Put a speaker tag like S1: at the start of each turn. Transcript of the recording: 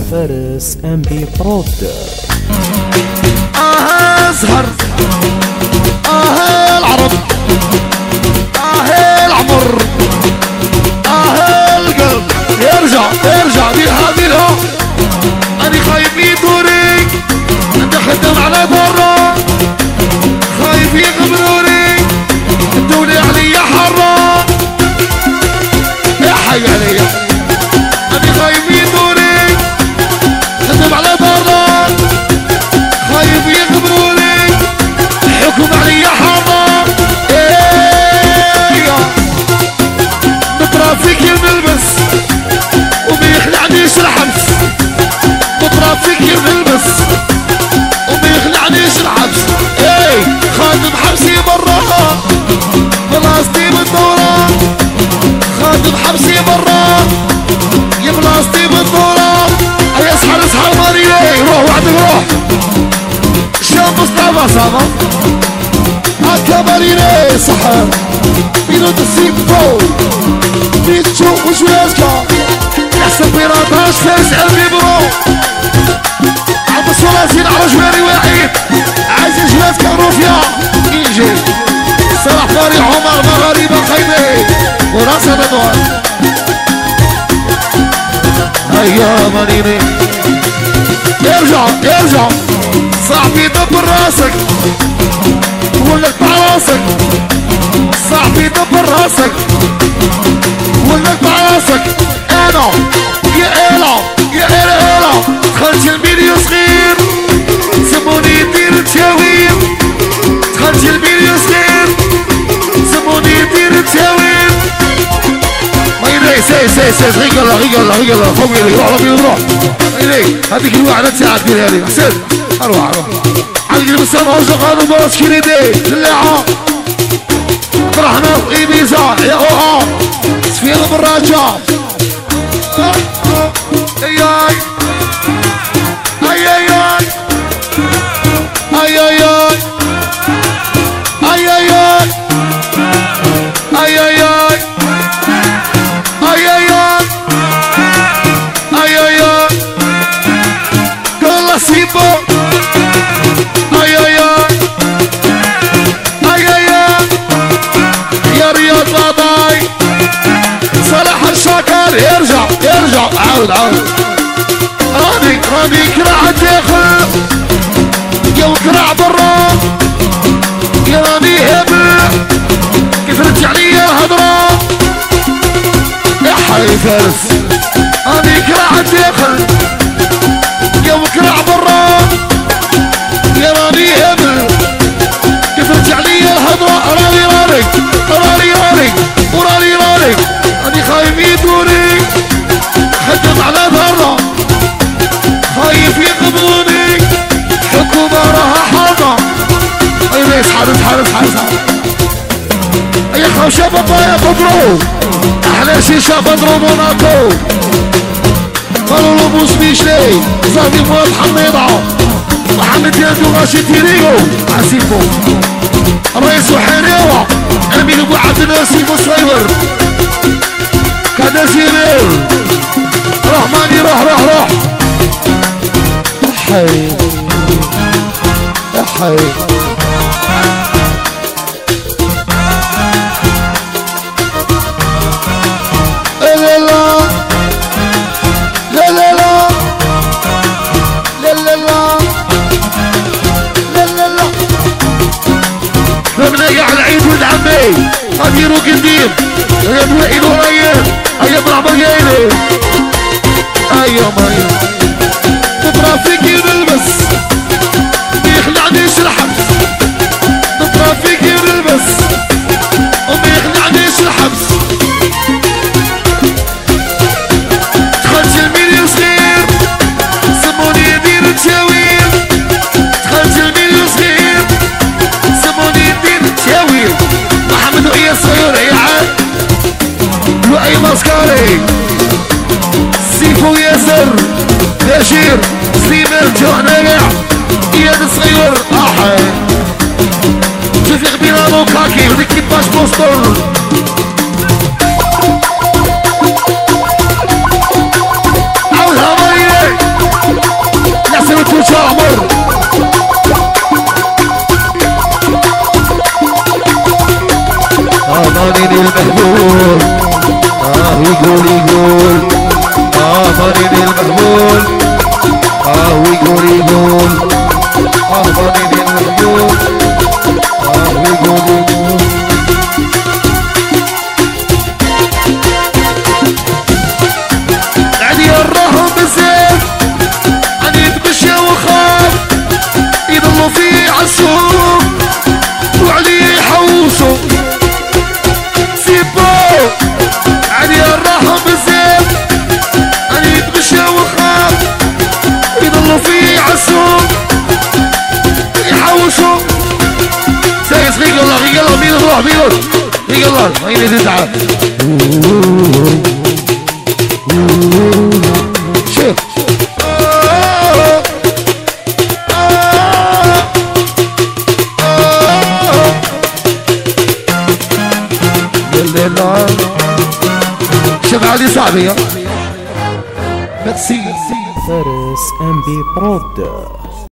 S1: فارس ام بي برود.
S2: زهر العرب العمر القلب يرجع ديرها أنا خايف يدوري أنت خدام على برا خايف يغمروني الدولة عليا حرة يا حي عليا أنا خايف يدوري خدام على برا خايف يغمروني الحكم عليا حرة بترافيك الملبس وما يخلعنيش الحبس بترافيك الملبس وما يخلعنيش الحبس خادم حبسي برا بلاصتي بالدورة خادم حبسي برا يا بلاصتي بالدورة يا اسحر ماريني روح وحدك روح شاب مصطفى صافا هكا ماريني سحر بينو تسيب فو بيتشو وشويسكا يحسب بيراتاش فارس قلبي برو عبس ولاسين على جواري واحد عايز جويسكا روفيا يجي صلاح فاري عمر مغاربة خيمي وراسها بدوان هيا ماريني يرجع صاحبي دبر راسك ولك مع راسك صاحبي دبر راسك ولك مع راسك انا يا إلا دخلت الميليو صغير سموني دير تشاوير دخلت الميليو صغير سموني دير تشاوير مايلي سيس غيقلا فوق لي روح مايلي هذيك الواحدة ساعة ديرها لي حسين اروح عندي المسام هوجه قالوا براس كريدي للاعة طرحنا في ايبيزا يا اوها سفيان بالراجع اي يرجع عاود راني كراع الداخل يا وكراع برا يا راني هبل كيف رجع عليا الهضرة يا حي فارس راني كراع الداخل يا وكراع برا يا راني هبل كيف رجع عليا الهضرة راني راني خايف يدوري خدم على ذرة خايف يقبضوني حكومة راها حاضة اي اسحر اي خوشة بابايا بدرو احلى شيشة بدرو موناكو قالوا له بوس بيشلي صافي مواد حميضة محمد يادو راشد تيريو عسيفو رئيس وحريوة امين ابو عبد الناسي مصيبر كذا سيرير رحماني روح حي يا حي فبنقع العيد ولد عمي غاديرو قديم يا بوئي وراير هيا برعبا جايلي ايوه مايا بترافيكي نلبس ميخلعنيش الحبس بترافيكي نلبس وميخلعنيش الحبس دخلت الميليو صغير سموني دير تشاوير دخلت الميليو صغير سموني دير تشاوير محمد وإيا الصغير يا عاد لؤي مسكاري سيفو ياسر بشير سليمان جهنايع اياد الصغير احي شفيق بيرانو كاكي وليكيباج بوستر عاودها مريم عمر مانين المهبول يقول مانين المهبول ويقول مانين المهبول ويقول قاعد يراهم بالزيت عن يتمشى وخاف يضلوا فيه عالسوق وعليه يحوسوا عن يراهم بالزيت عن يتمشى وخاف يضلوا فيه عالسوق يحوسوا سايس غيق الله مين روح مين غيق الله ما ينزل تعال شوف شوف علي صاحبي ميرسي
S1: فارس ام بي برود.